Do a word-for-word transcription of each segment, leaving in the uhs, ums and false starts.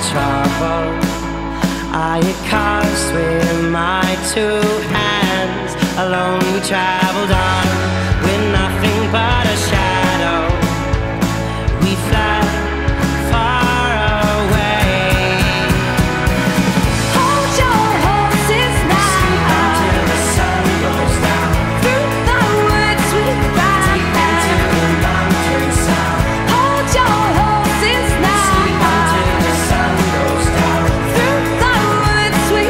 trouble I had caused with my two hands. Alone we traveled on with nothing but a shadow. We fled far away. Hold your horses now, sleep until the sun goes down. through the woods we ride, Deep into the mountain sound. hold your horses now, Sleep until the sun goes down. through the woods we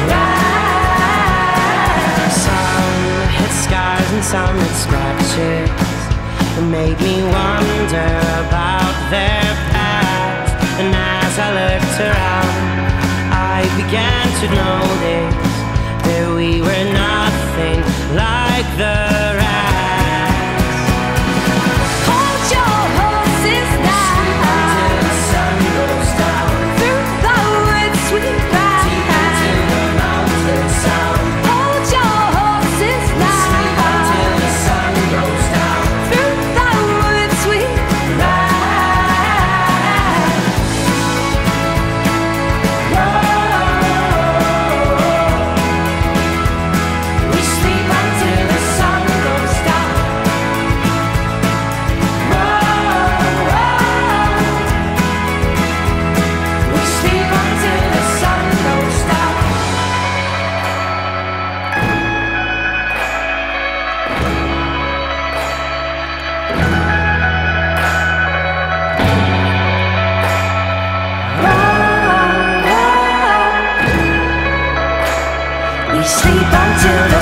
ride. Some hit scars and some hit scratches. It made me wonder about their past. And as I looked around, I began to notice that we were nothing like the rest. Hold your horses now, Until the sun goes down. through the woods we ride, Deep into the mountain sound. hold your horses now, Until the sun goes down. through the woods we ride. We sleep until the sun goes down. We sleep until the sun goes down. We sleep until the